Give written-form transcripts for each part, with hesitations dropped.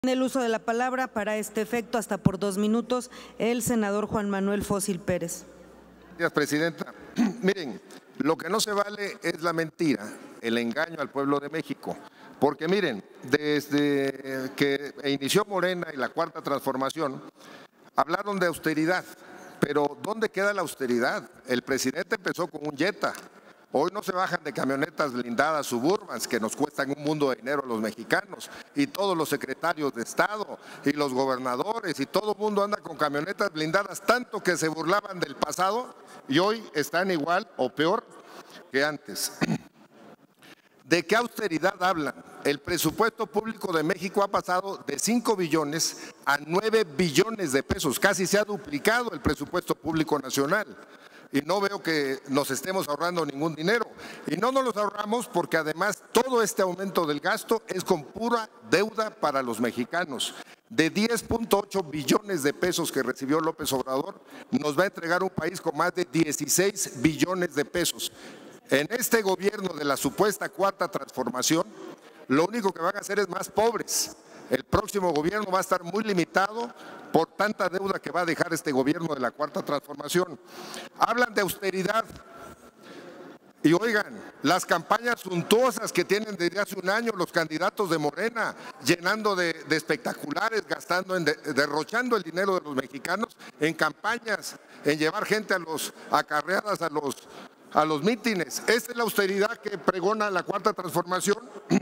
Tiene el uso de la palabra para este efecto hasta por 2 minutos el senador Juan Manuel Fósil Pérez. Gracias, presidenta. Miren, lo que no se vale es la mentira, el engaño al pueblo de México. Porque miren, desde que inició Morena y la Cuarta Transformación, hablaron de austeridad. Pero ¿dónde queda la austeridad? El presidente empezó con un Jetta. Hoy no se bajan de camionetas blindadas Suburbans que nos cuestan un mundo de dinero a los mexicanos, y todos los secretarios de Estado y los gobernadores y todo el mundo anda con camionetas blindadas, tanto que se burlaban del pasado y hoy están igual o peor que antes. ¿De qué austeridad hablan? El presupuesto público de México ha pasado de 5 billones a 9 billones de pesos, casi se ha duplicado el presupuesto público nacional. Y no veo que nos estemos ahorrando ningún dinero. Y no nos los ahorramos porque además todo este aumento del gasto es con pura deuda para los mexicanos. De 10.8 billones de pesos que recibió López Obrador, nos va a entregar un país con más de 16 billones de pesos. En este gobierno de la supuesta Cuarta Transformación, lo único que van a hacer es más pobres. El próximo gobierno va a estar muy limitado por tanta deuda que va a dejar este gobierno de la Cuarta Transformación. Hablan de austeridad y oigan, las campañas suntuosas que tienen desde hace un año los candidatos de Morena, llenando de espectaculares, gastando, derrochando el dinero de los mexicanos en campañas, en llevar gente a carreadas a los mítines. Esta es la austeridad que pregona la Cuarta Transformación.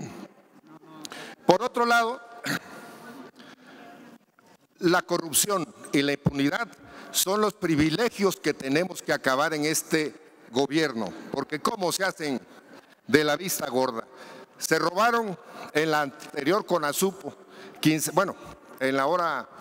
Por otro lado, la corrupción y la impunidad son los privilegios que tenemos que acabar en este gobierno, porque cómo se hacen de la vista gorda. Se robaron en la anterior CONASUPO, en la hora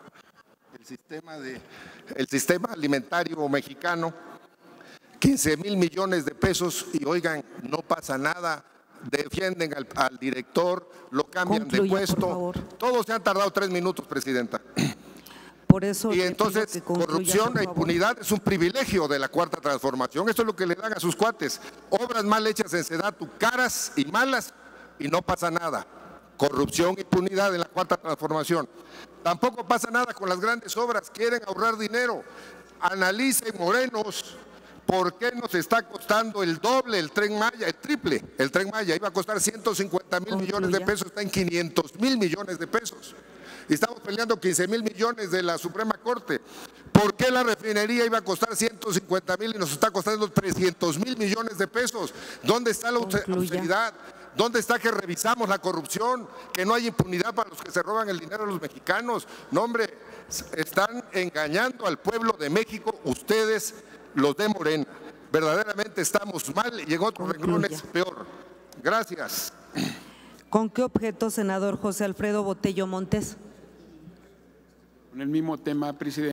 el sistema alimentario mexicano, 15,000 millones de pesos y oigan, no pasa nada. Defienden al director, lo cambian de puesto. Todos se han tardado 3 minutos, presidenta. Por eso y entonces corrupción e impunidad es un privilegio de la Cuarta Transformación. Esto es lo que le dan a sus cuates. Obras mal hechas en Sedatu, caras y malas, y no pasa nada. Corrupción e impunidad en la Cuarta Transformación. Tampoco pasa nada con las grandes obras. Quieren ahorrar dinero. Analicen, morenos, ¿por qué nos está costando el doble el Tren Maya, el triple? El Tren Maya iba a costar 150,000 millones de pesos, está en 500,000 millones de pesos. Y estamos peleando 15,000 millones de la Suprema Corte. ¿Por qué la refinería iba a costar 150,000 y nos está costando 300,000 millones de pesos? ¿Dónde está la austeridad? ¿Dónde está que revisamos la corrupción? Que no hay impunidad para los que se roban el dinero de los mexicanos. No, hombre, están engañando al pueblo de México ustedes, los de Morena. Verdaderamente estamos mal y en otros renglones peor. Gracias. ¿Con qué objeto, senador José Alfredo Botello Montes? Con el mismo tema, presidente.